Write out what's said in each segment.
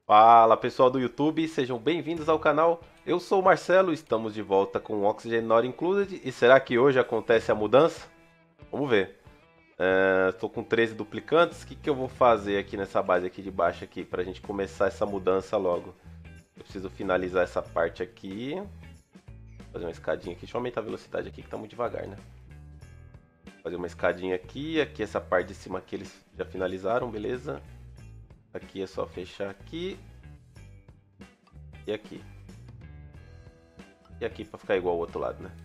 Fala pessoal do YouTube, sejam bem-vindos ao canal. Eu sou o Marcelo, estamos de volta com o Oxygen Not Included. E será que hoje acontece a mudança? Vamos ver. Estou com 13 duplicantes. O que eu vou fazer aqui nessa base aqui de baixo aqui para a gente começar essa mudança logo? Eu preciso finalizar essa parte aqui. Fazer uma escadinha aqui. Deixa eu aumentar a velocidade aqui que está muito devagar, né? Fazer uma escadinha aqui. Aqui essa parte de cima aqui eles já finalizaram, beleza? Aqui é só fechar aqui. E aqui. E aqui pra ficar igual ao outro lado, né?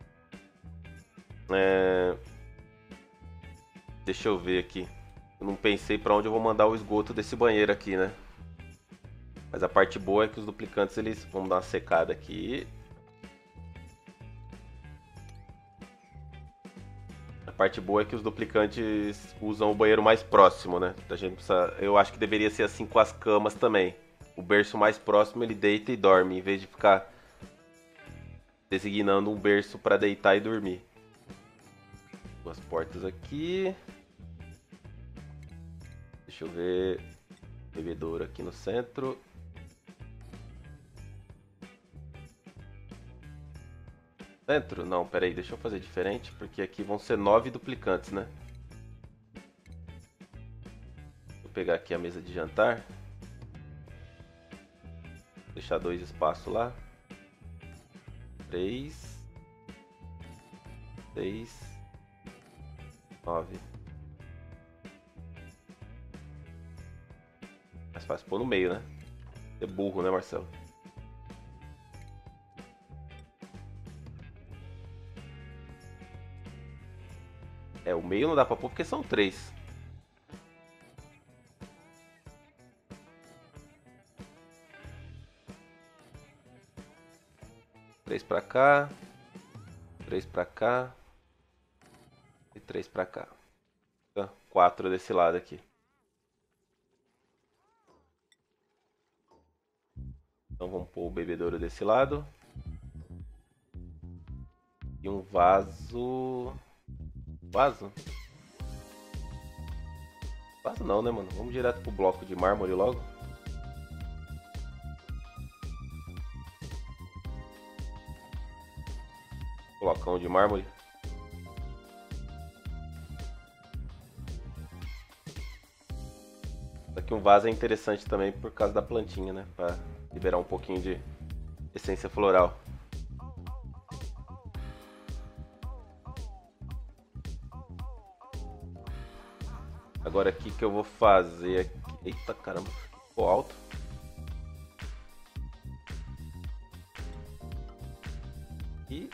Deixa eu ver aqui. Eu não pensei pra onde eu vou mandar o esgoto desse banheiro aqui, né? Mas a parte boa é que os duplicantes, eles... Vamos dar uma secada aqui. A parte boa é que os duplicantes usam o banheiro mais próximo, né? A gente precisa... Eu acho que deveria ser assim com as camas também. O berço mais próximo ele deita e dorme, em vez de ficar designando um berço para deitar e dormir. Duas portas aqui. Deixa eu ver. Bebedouro aqui no centro. Centro? Não, peraí, deixa eu fazer diferente, porque aqui vão ser 9 duplicantes, né? Vou pegar aqui a mesa de jantar. Deixar 2 espaços lá. 3, 6, 9. Mais fácil pôr no meio, né? É burro, né, Marcelo? O meio não dá pra pôr porque são 3. Três pra cá. 3 pra cá. E 3 pra cá. 4 desse lado aqui. Então vamos pôr o bebedouro desse lado. E um vaso... Vaso? Vaso não, né, mano? Vamos direto pro bloco de mármore logo. Blocão de mármore. Aqui um vaso é interessante também por causa da plantinha, né? Pra liberar um pouquinho de essência floral. Agora aqui que eu vou fazer aqui. Eita caramba, ficou alto. E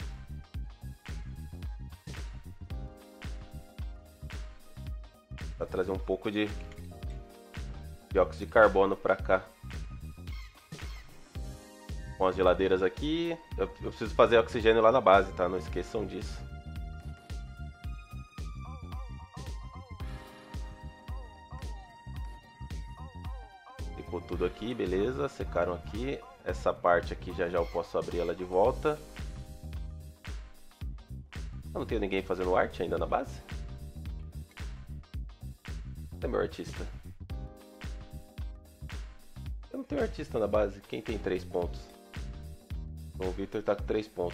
para trazer um pouco de dióxido de carbono para cá. Com as geladeiras aqui. Eu preciso fazer oxigênio lá na base, tá? Não esqueçam disso. Ficou tudo aqui, beleza. Secaram aqui. Essa parte aqui já eu posso abrir ela de volta. Eu não tenho ninguém fazendo arte ainda na base? É meu artista. Eu não tenho artista na base. Quem tem 3 pontos? O Victor tá com 3 pontos.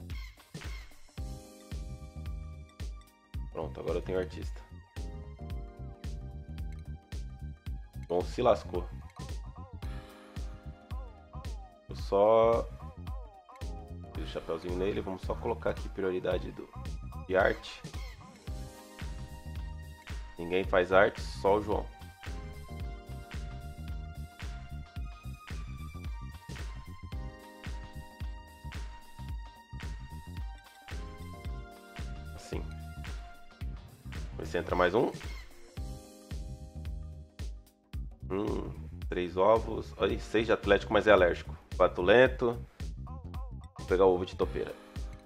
Pronto, agora eu tenho artista. Bom, se lascou. Eu só... Tiro o chapéuzinho nele. Vamos só colocar aqui prioridade de arte. Ninguém faz arte, só o João. Assim. Ver se entra mais um. 3 ovos. Olha, 6 de atlético, mas é alérgico. Patulento. Vou pegar o ovo de topeira.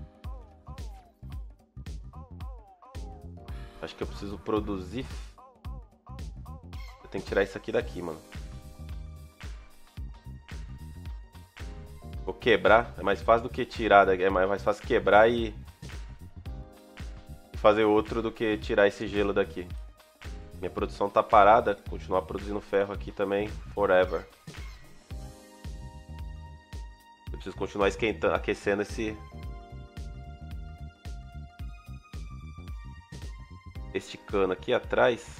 Acho que eu preciso produzir. Eu tenho que tirar isso aqui daqui, mano. Vou quebrar. É mais fácil do que tirar daqui. É mais fácil quebrar e fazer outro do que tirar esse gelo daqui. Minha produção tá parada. Continuar produzindo ferro aqui também. Forever. preciso continuar esquentando, aquecendo este cano aqui atrás.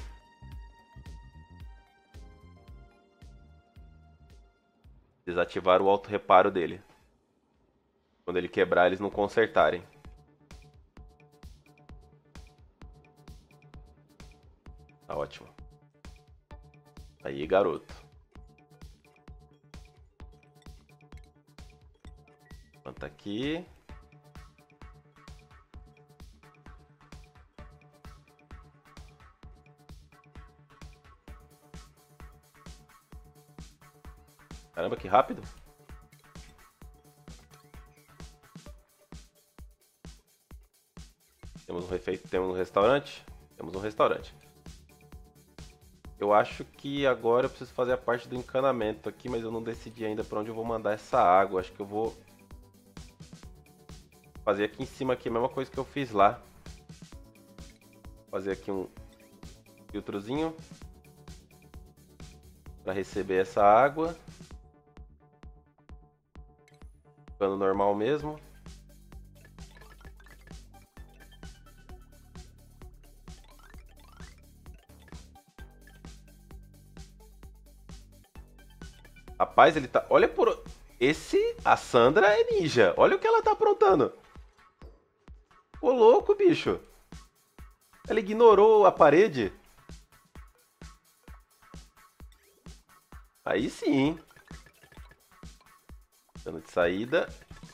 Desativar o auto reparo dele. Quando ele quebrar, eles não consertarem. Tá ótimo. Aí, garoto. Planta aqui. Caramba, que rápido. Temos um restaurante? Temos um restaurante. Eu acho que agora eu preciso fazer a parte do encanamento aqui, mas eu não decidi ainda para onde eu vou mandar essa água. Acho que eu vou fazer aqui em cima aqui a mesma coisa que eu fiz lá. Fazer aqui um filtrozinho para receber essa água. Cano normal mesmo. Rapaz, ele tá... Olha por... A Sandra é ninja. Olha o que ela tá aprontando. Ô, louco, bicho. Ela ignorou a parede. Aí sim. Cano de saída.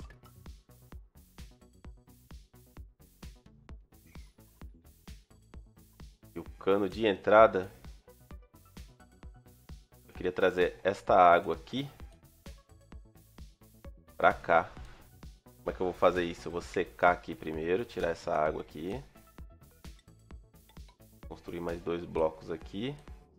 E o cano de entrada. Eu queria trazer esta água aqui pra cá. Como é que eu vou fazer isso? Eu vou secar aqui primeiro, tirar essa água aqui. Construir mais 2 blocos aqui.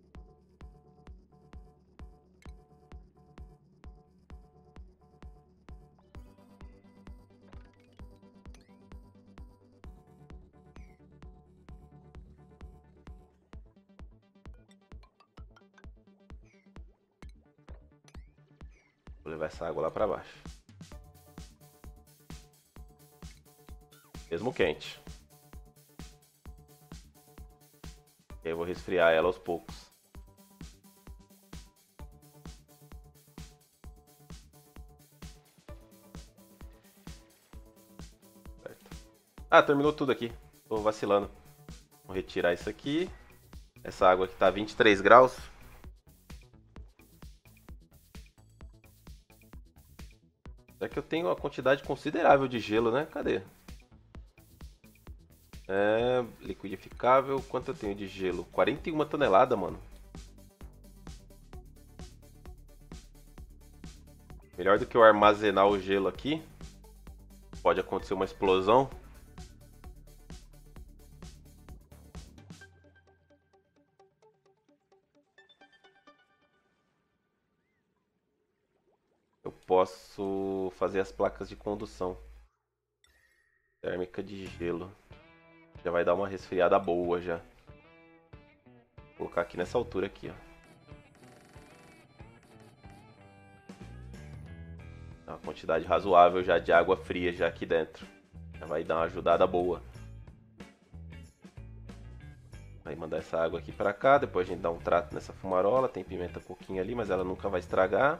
Vou levar essa água lá pra baixo. Mesmo quente. E aí eu vou resfriar ela aos poucos. Certo. Ah, terminou tudo aqui. Tô vacilando. Vou retirar isso aqui. Essa água aqui tá 23 graus. É que eu tenho uma quantidade considerável de gelo, né? Cadê? Liquidificável. Quanto eu tenho de gelo? 41 toneladas, mano. Melhor do que eu armazenar o gelo aqui. Pode acontecer uma explosão. Eu posso fazer as placas de condução térmica de gelo. Já vai dar uma resfriada boa já. Vou colocar aqui nessa altura aqui, ó. Uma quantidade razoável já de água fria já aqui dentro. Já vai dar uma ajudada boa. Vai mandar essa água aqui pra cá. Depois a gente dá um trato nessa fumarola. Tem pimenta coquinha ali, mas ela nunca vai estragar.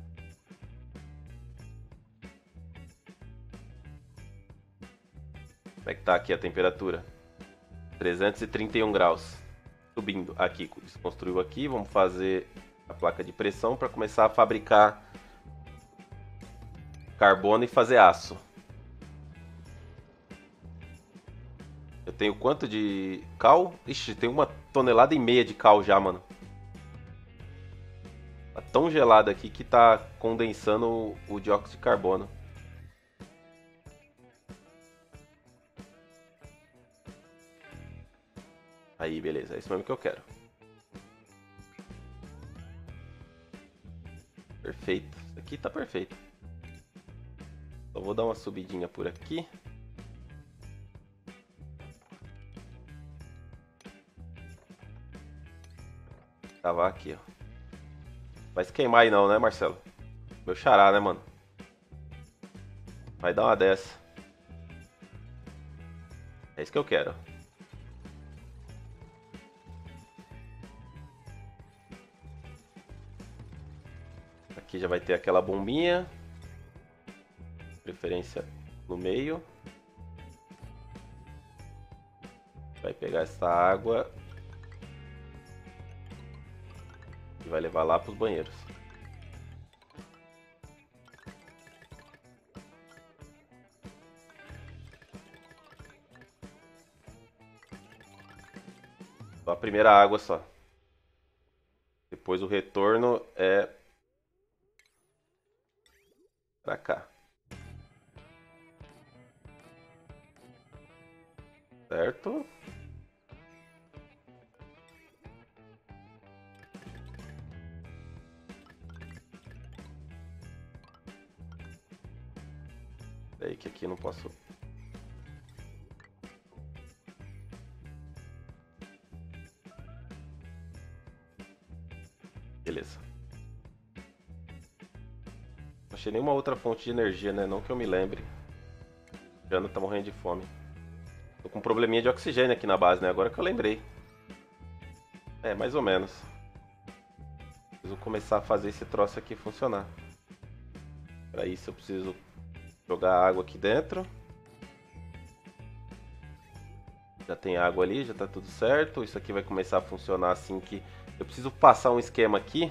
Como é que tá aqui a temperatura? 331 graus. Subindo aqui, desconstruiu aqui. Vamos fazer a placa de pressão para começar a fabricar carbono e fazer aço. Eu tenho quanto de cal? Ixi, tem 1,5 tonelada de cal já, mano. Tá tão gelado aqui que tá condensando o dióxido de carbono. Aí, beleza. É isso mesmo que eu quero. Perfeito. Isso aqui tá perfeito. Só vou dar uma subidinha por aqui. Cavar aqui, ó. Vai se queimar aí não, né, Marcelo? Meu xará, né, mano? Vai dar uma dessa. É isso que eu quero. Aqui já vai ter aquela bombinha. Preferência no meio. Vai pegar essa água e vai levar lá para os banheiros. Só a primeira água só. Depois o retorno é pra cá. Certo? Daí que aqui eu não posso. Beleza. Não achei nenhuma outra fonte de energia, né? Não que eu me lembre. Jana tá morrendo de fome. Tô com um probleminha de oxigênio aqui na base, né? Agora que eu lembrei. É, mais ou menos. Preciso começar a fazer esse troço aqui funcionar. Para isso eu preciso jogar água aqui dentro. Já tem água ali, já tá tudo certo. Isso aqui vai começar a funcionar assim que... Eu preciso passar um esquema aqui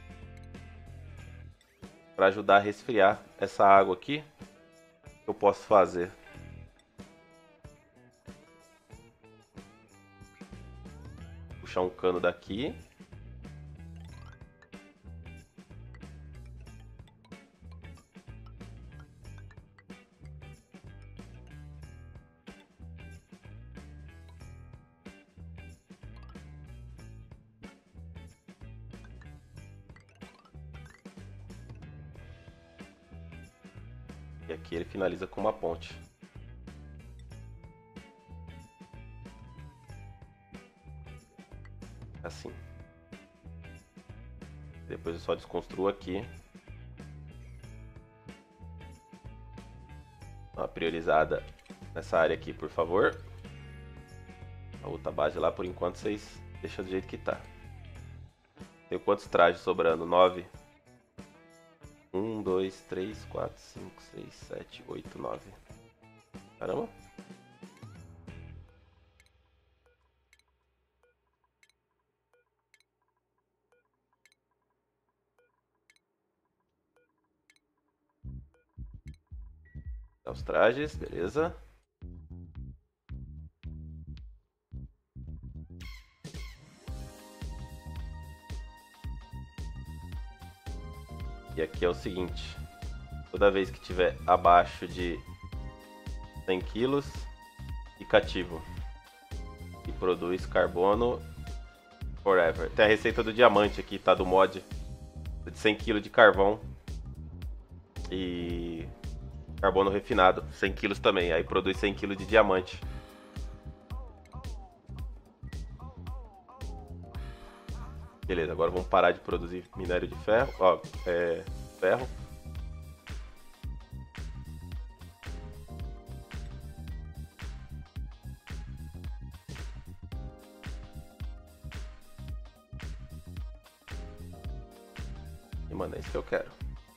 para ajudar a resfriar essa água aqui. O que eu posso fazer? Puxar um cano daqui. E aqui ele finaliza com uma ponte. Assim. Depois eu só desconstruo aqui. Dá uma priorizada nessa área aqui, por favor. A outra base lá, por enquanto, vocês deixam do jeito que tá. Tenho quantos trajes sobrando? 9. 1, 2, 3, 4, 5, 6, 7, 8, 9. Caramba. Dá os trajes, beleza. E aqui é o seguinte, toda vez que tiver abaixo de 100 kg e cativo e produz carbono forever. Tem a receita do diamante aqui, tá? Do mod de 100 kg de carvão e carbono refinado, 100 kg também, aí produz 100 kg de diamante. Beleza, agora vamos parar de produzir minério de ferro, ó, ferro. E mano, é isso que eu quero.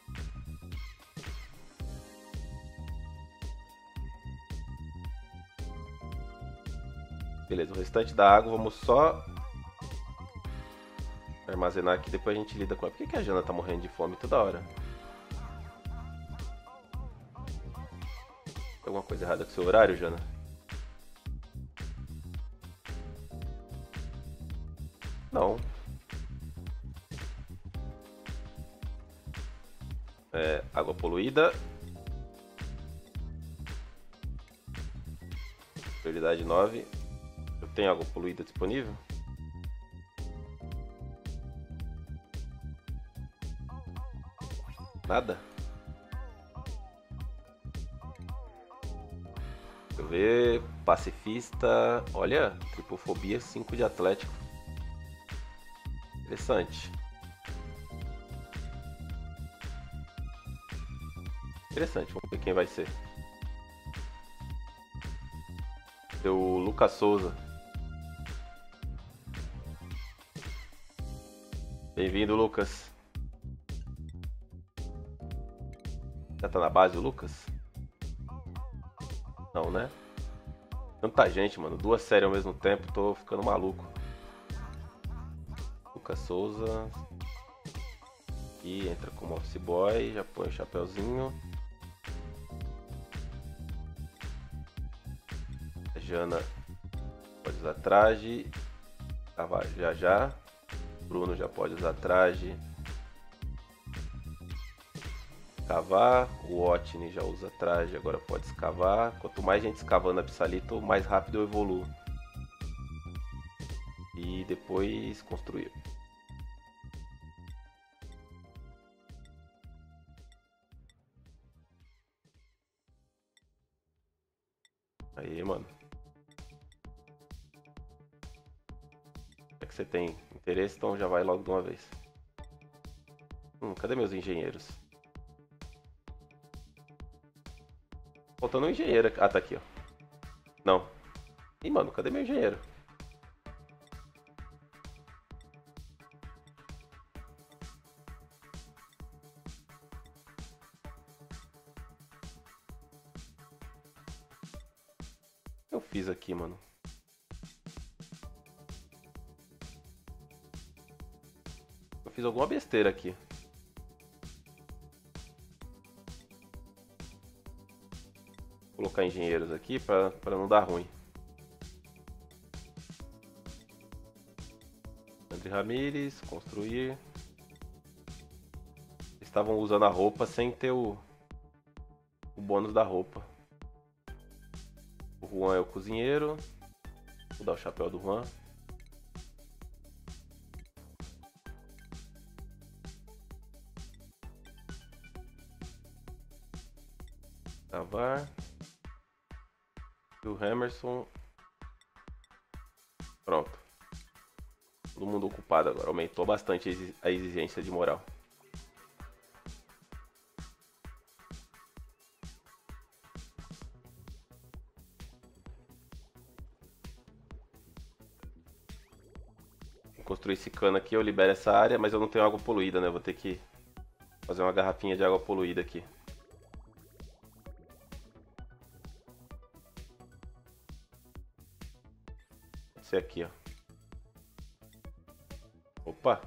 Beleza, o restante da água vamos só armazenar aqui, depois a gente lida com ela. Por que a Jana tá morrendo de fome toda hora? Tem alguma coisa errada com o seu horário, Jana? Não. Água poluída. Prioridade 9. Eu tenho água poluída disponível? Nada? Deixa eu ver. Pacifista. Olha, tripofobia 5 de Atlético. Interessante. Interessante, vamos ver quem vai ser. O Lucas Souza. Bem-vindo, Lucas. Já tá na base o Lucas? Não, né? Tanta gente, mano. Duas séries ao mesmo tempo, tô ficando maluco. Lucas Souza. Aqui entra como office boy, já põe o chapeuzinho. A Jana pode usar traje. Já já. Bruno já pode usar traje. Escavar. O Otni já usa traje, agora pode escavar. Quanto mais gente escavando a Psalito, mais rápido eu evoluo. E depois construir. Aí, mano. É que você tem interesse, então já vai logo de uma vez. Cadê meus engenheiros? Faltando um engenheiro. Ah, tá aqui, ó. Não. Ih, mano, cadê meu engenheiro? O que eu fiz aqui, mano? Eu fiz alguma besteira aqui. Vou colocar engenheiros aqui pra não dar ruim. André Ramírez, construir. Estavam usando a roupa sem ter o bônus da roupa. O Juan é o cozinheiro. Vou dar o chapéu do Juan. Cavar. E o Emerson. Pronto. Todo mundo ocupado agora. Aumentou bastante a exigência de moral. Vou construir esse cano aqui, eu libero essa área, mas eu não tenho água poluída, né? Vou ter que fazer uma garrafinha de água poluída aqui. Esse aqui, ó. Opa!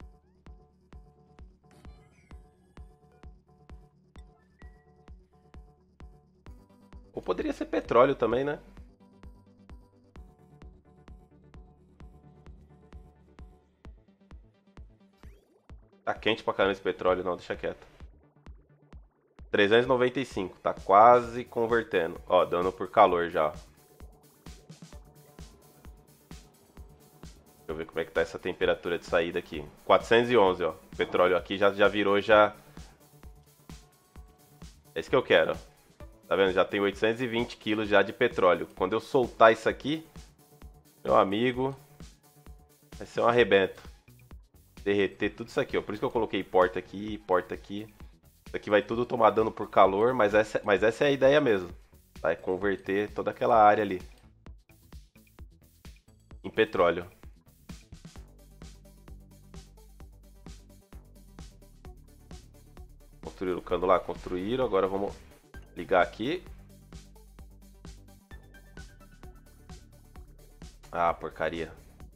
Ou poderia ser petróleo também, né? Tá quente pra caramba esse petróleo, não, deixa quieto. 395, tá quase convertendo. Ó, dando por calor já. Deixa eu ver como é que tá essa temperatura de saída aqui. 411, ó. O petróleo aqui já virou já. É isso que eu quero, ó. Tá vendo? Já tem 820 quilos já de petróleo. Quando eu soltar isso aqui, meu amigo, vai ser um arrebento. Derreter tudo isso aqui, ó. Por isso que eu coloquei porta aqui e porta aqui. Isso aqui vai tudo tomar dano por calor, mas essa é a ideia mesmo. Vai converter toda aquela área ali em petróleo. Construíram o cano lá, construíram. Agora vamos ligar aqui. Ah, porcaria.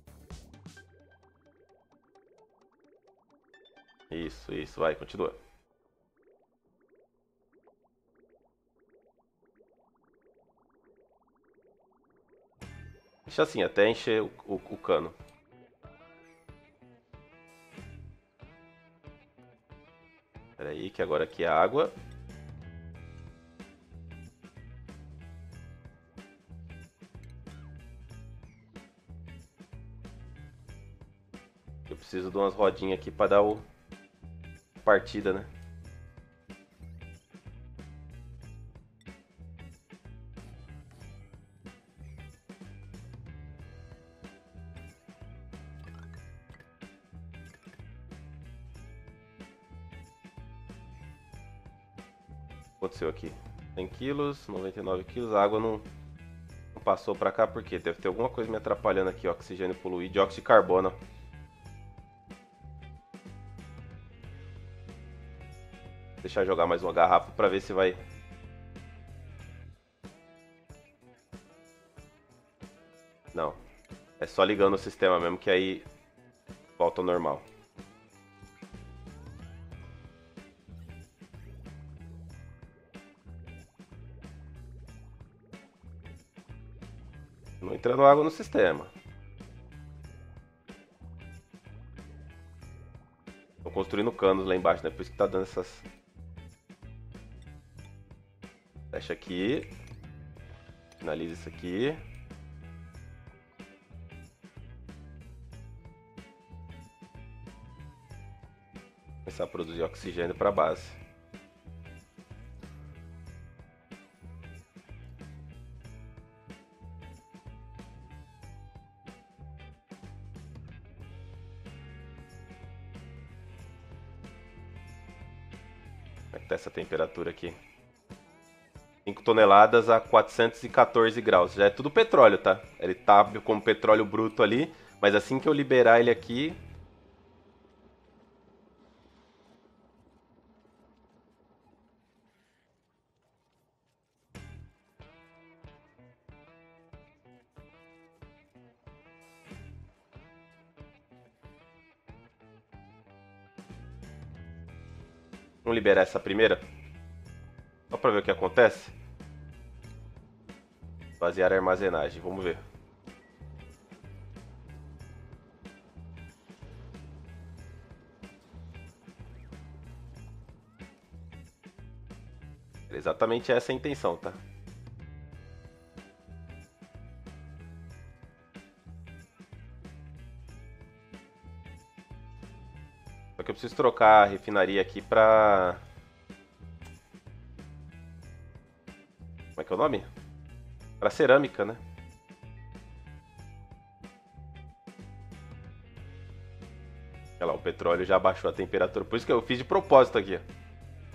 Isso, vai, continua. Deixa assim, até encher o cano. Espera aí, que agora aqui é água. Eu preciso de umas rodinhas aqui para dar o partida, né? aconteceu aqui? 100 quilos, 99 quilos, a água não passou pra cá, por quê? Deve ter alguma coisa me atrapalhando aqui, oxigênio poluído, dióxido de carbono. Deixar eu jogar mais uma garrafa pra ver se vai... Não, é só ligando o sistema mesmo que aí volta ao normal. Não entrando água no sistema. Tô construindo canos lá embaixo, né? Por isso que tá dando essas... Fecha aqui. Finaliza isso aqui. Começar a produzir oxigênio para a base. Como é que tá essa temperatura aqui? 5 toneladas a 414 graus. Já é tudo petróleo, tá? Ele tá como petróleo bruto ali, mas assim que eu liberar ele aqui... Vamos liberar essa primeira? Só pra ver o que acontece. Esvaziar a armazenagem, vamos ver. Exatamente essa é a intenção, tá? Só que eu preciso trocar a refinaria aqui pra... Como é que é o nome? Pra cerâmica, né? Olha lá, o petróleo já abaixou a temperatura. Por isso que eu fiz de propósito aqui, ó.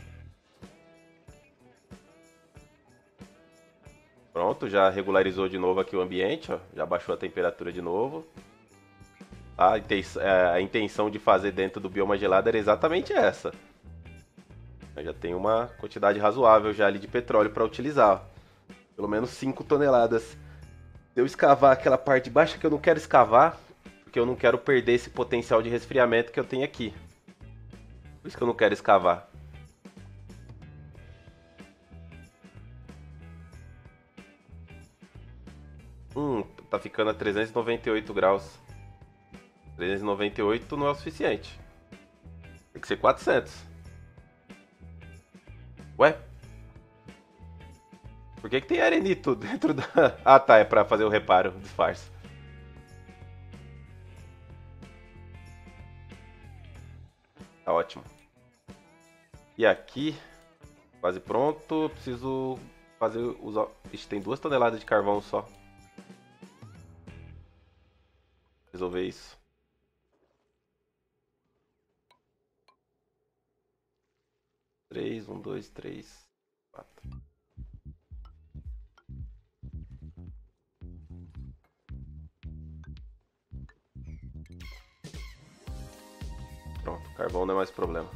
Pronto, já regularizou de novo aqui o ambiente, ó. Já baixou a temperatura de novo. A intenção de fazer dentro do bioma gelado era exatamente essa. Eu já tenho uma quantidade razoável já ali de petróleo para utilizar. Ó. Pelo menos 5 toneladas. Se eu escavar aquela parte de baixo que eu não quero escavar, porque eu não quero perder esse potencial de resfriamento que eu tenho aqui. Por isso que eu não quero escavar. Tá ficando a 398 graus. 398 não é o suficiente. Tem que ser 400. Ué? Por que tem arenito dentro da... Ah, tá, é pra fazer o reparo, o disfarce. Tá ótimo. E aqui, quase pronto. Preciso fazer os... Ixi, tem 2 toneladas de carvão só. Resolver isso. Três, 1, 2, 3, 4. Pronto, carvão não é mais problema.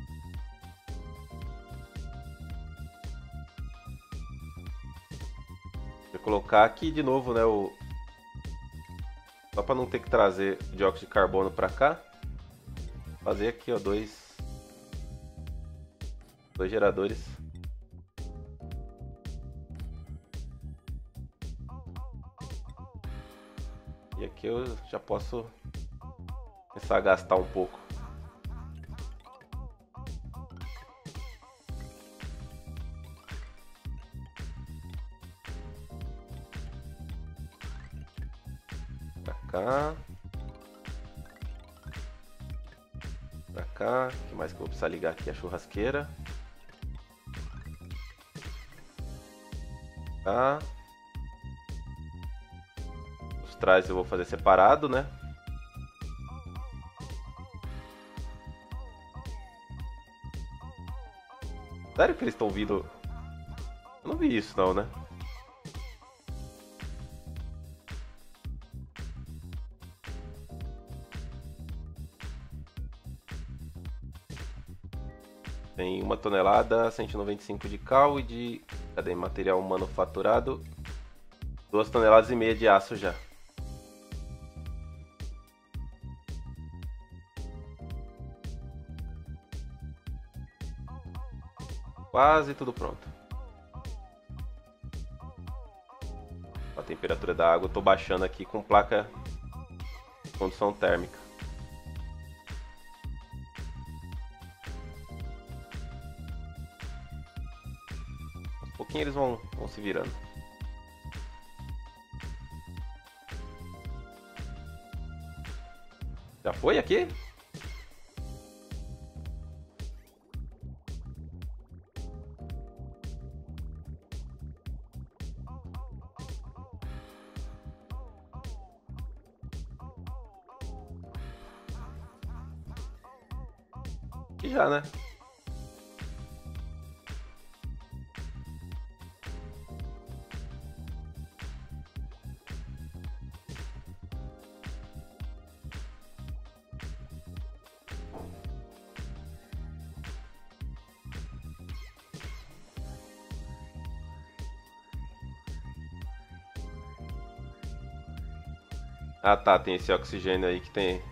Vou colocar aqui de novo, né, só para não ter que trazer dióxido de carbono para cá. Fazer aqui, ó, dois geradores. E aqui eu já posso começar a gastar um pouco. Pra cá. Pra cá. O que mais que eu vou precisar ligar aqui? A churrasqueira. Tá. Os trajes eu vou fazer separado, né? Sério que eles estão vindo Eu não vi isso não, né? Tem 1 tonelada, 195 de cal e de... Cadê? Material manufaturado. 2 toneladas e meia de aço já. Quase tudo pronto. A temperatura da água eu tô baixando aqui com placa de condução térmica. Aos pouquinho eles vão se virando. Já foi aqui? E já, né? Ah tá, tem esse oxigênio aí que tem.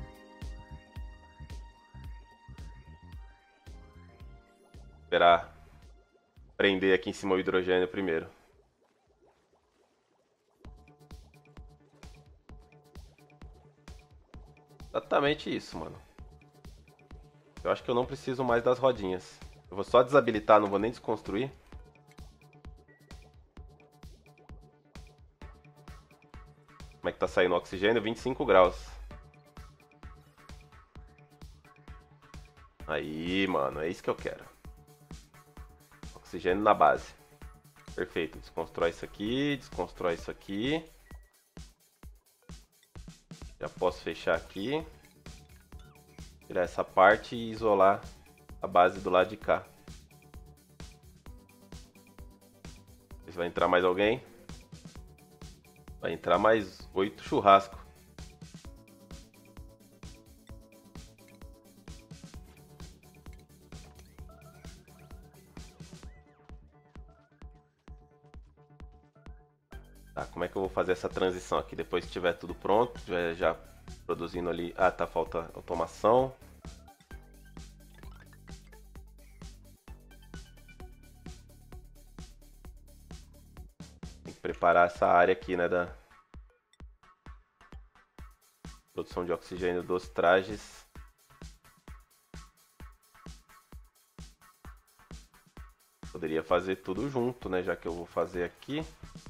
Esperar prender aqui em cima o hidrogênio primeiro. Exatamente isso, mano. Eu acho que eu não preciso mais das rodinhas. Eu vou só desabilitar, não vou nem desconstruir. Como é que tá saindo o oxigênio? 25 graus. Aí, mano, é isso que eu quero. Oxigênio na base. Perfeito. Desconstrói isso aqui, desconstrói isso aqui. Já posso fechar aqui. Tirar essa parte e isolar a base do lado de cá. Vai entrar mais alguém? Vai entrar mais 8 churrasco. Tá, como é que eu vou fazer essa transição aqui? Depois que tiver tudo pronto, tiver já produzindo ali... Ah, tá, falta automação. Tem que preparar essa área aqui, né, da produção de oxigênio dos trajes. Poderia fazer tudo junto, né, já que eu vou fazer aqui.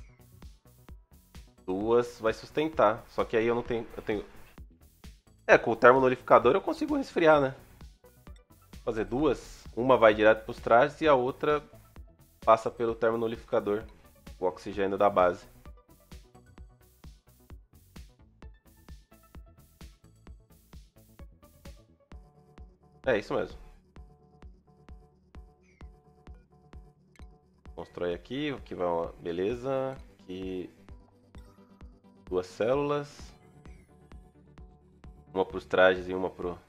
Duas vai sustentar, só que aí eu não tenho... É, com o termonolificador eu consigo resfriar, né? Fazer duas, uma vai direto para os trajes e a outra passa pelo termonolificador, o oxigênio da base. É isso mesmo. Constrói aqui, aqui vai uma... Beleza. Aqui 2 células. Uma para os trajes e uma pro...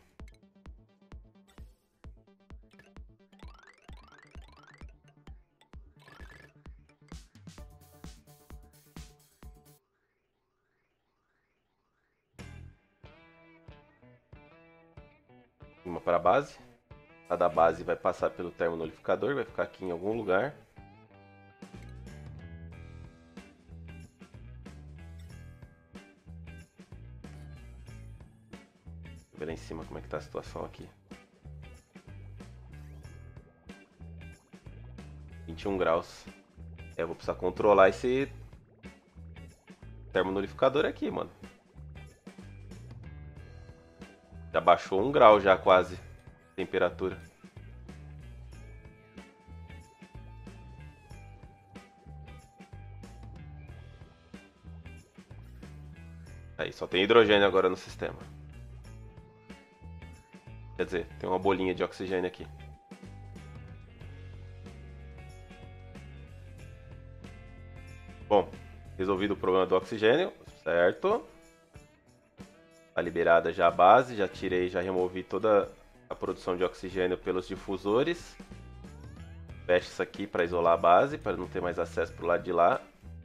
Uma para a base. A da base vai passar pelo termonolificador, vai ficar aqui em algum lugar. Ver lá em cima como é que tá a situação aqui. 21 graus. É, eu vou precisar controlar esse termonolificador aqui, mano. Já baixou 1 grau já quase a temperatura. Aí, só tem hidrogênio agora no sistema. Quer dizer, tem uma bolinha de oxigênio aqui. Bom, resolvido o problema do oxigênio, certo? Tá liberada já a base, já tirei, já removi toda a produção de oxigênio pelos difusores. Fecha isso aqui para isolar a base, para não ter mais acesso pro lado de lá.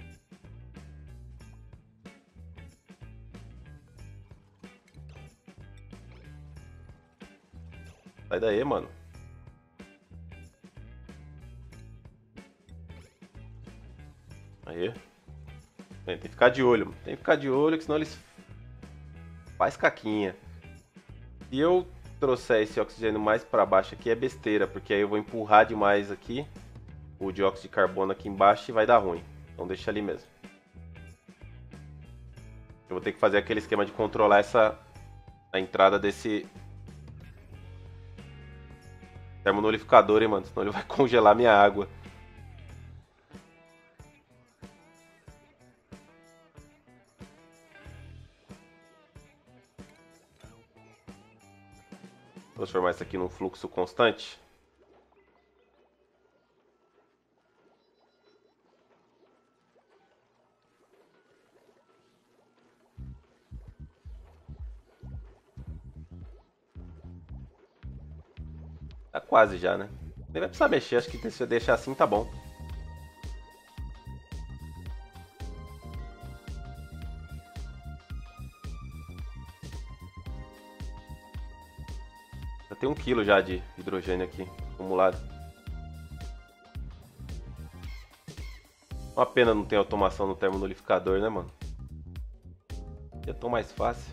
Sai daí, mano. Aí. Tem que ficar de olho, mano. Tem que ficar de olho, que senão eles faz caquinha. Se eu trouxer esse oxigênio mais para baixo aqui é besteira, porque aí eu vou empurrar demais aqui o dióxido de carbono aqui embaixo e vai dar ruim. Então deixa ali mesmo. Eu vou ter que fazer aquele esquema de controlar a entrada desse termonolificador, hein, mano, senão ele vai congelar minha água. Transformar isso aqui num fluxo constante. Tá quase já, né? Nem vai precisar mexer, acho que se eu deixar assim tá bom. Já tem 1 kg já de hidrogênio aqui acumulado. Uma pena não ter automação no termonolificador, né, mano? É tão mais fácil.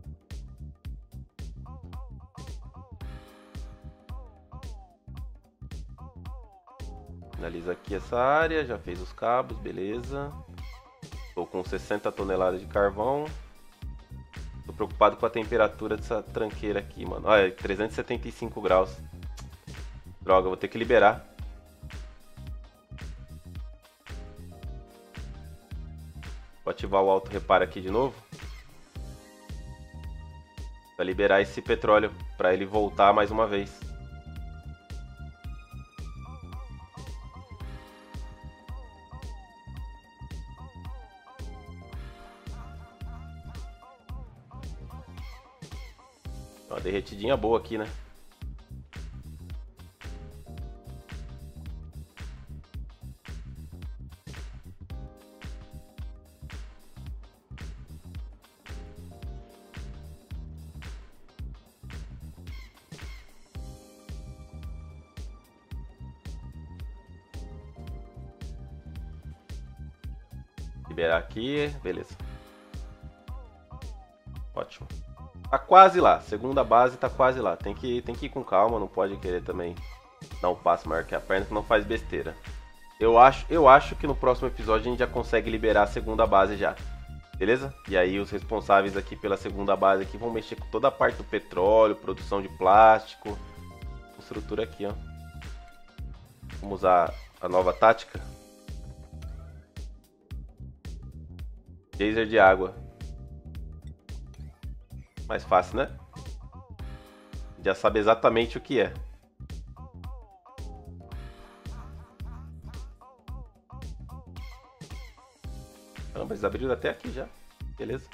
Finaliza aqui essa área, já fez os cabos, beleza. Estou com 60 toneladas de carvão. Tô preocupado com a temperatura dessa tranqueira aqui, mano. Olha, 375 graus. Droga, vou ter que liberar. Vou ativar o auto reparo aqui de novo. Pra liberar esse petróleo, pra ele voltar mais uma vez. Uma derretidinha boa aqui, né? Liberar aqui, beleza. Ótimo. Tá quase lá, segunda base tá quase lá. Tem que ir com calma, não pode querer também dar um passo maior que a perna, que não faz besteira. Eu acho que no próximo episódio a gente já consegue liberar a segunda base já. Beleza? E aí os responsáveis aqui pela segunda base aqui vão mexer com toda a parte do petróleo, produção de plástico. Estrutura aqui, ó. Vamos usar a nova tática. Geyser de água. Mais fácil, né? Já sabe exatamente o que é. Caramba, eles abriram até aqui já. Beleza.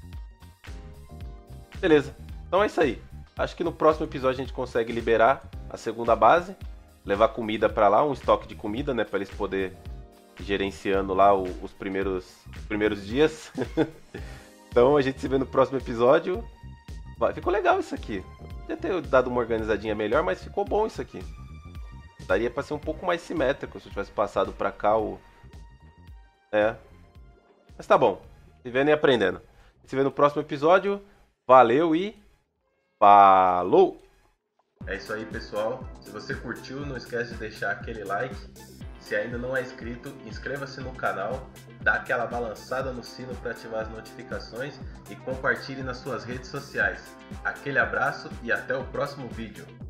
Beleza. Então é isso aí. Acho que no próximo episódio a gente consegue liberar a segunda base. Levar comida pra lá, um estoque de comida, né? Pra eles poderem ir gerenciando lá os primeiros dias. Então a gente se vê no próximo episódio. Ficou legal isso aqui. Podia ter dado uma organizadinha melhor, mas ficou bom isso aqui. Daria pra ser um pouco mais simétrico se eu tivesse passado pra cá o... É. Mas tá bom. Vivendo e aprendendo. Se vê no próximo episódio. Valeu e... Falou! É isso aí, pessoal. Se você curtiu, não esquece de deixar aquele like. Se ainda não é inscrito, inscreva-se no canal, dá aquela balançada no sino para ativar as notificações e compartilhe nas suas redes sociais. Aquele abraço e até o próximo vídeo.